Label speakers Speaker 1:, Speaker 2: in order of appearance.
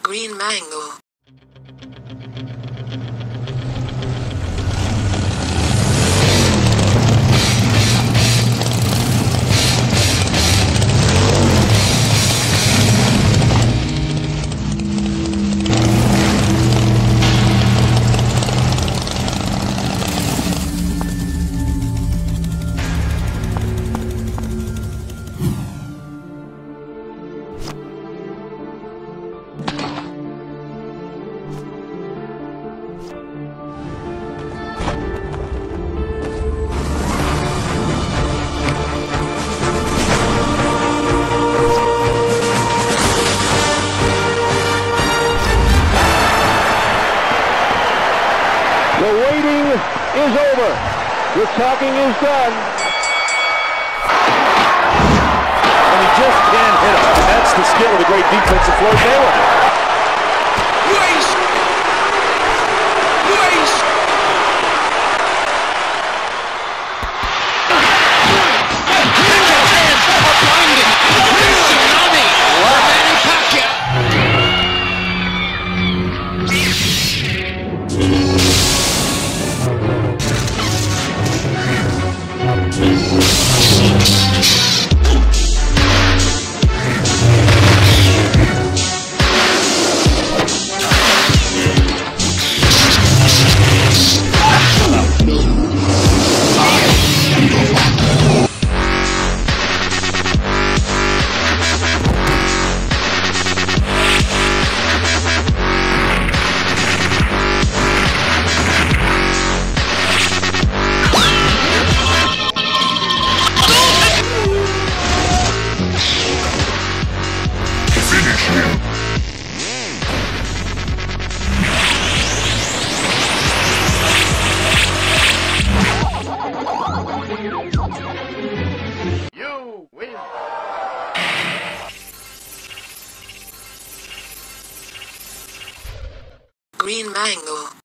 Speaker 1: Green mango.
Speaker 2: The waiting is over. The talking is done.
Speaker 3: And he just can't hit him. And that's the skill of the great defensive Floyd Mayweather. You win.
Speaker 1: Green mango.